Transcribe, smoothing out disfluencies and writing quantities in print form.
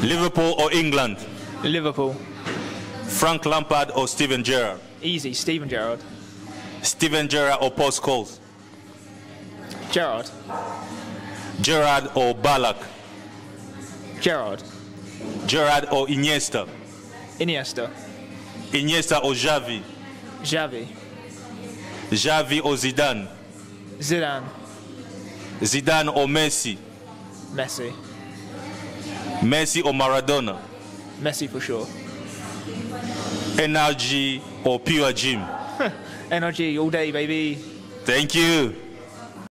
Liverpool or England? Liverpool. Frank Lampard or Steven Gerrard? Easy, Steven Gerrard. Steven Gerrard or Paul Scholes? Gerrard. Gerrard or Ballack? Gerrard. Gerrard or Iniesta? Iniesta. Iniesta or Xavi? Xavi. Xavi or Zidane? Zidane. Zidane or Messi? Messi. Messi or Maradona? Messi for sure. Energy or pure gym? Energy all day, baby. Thank you.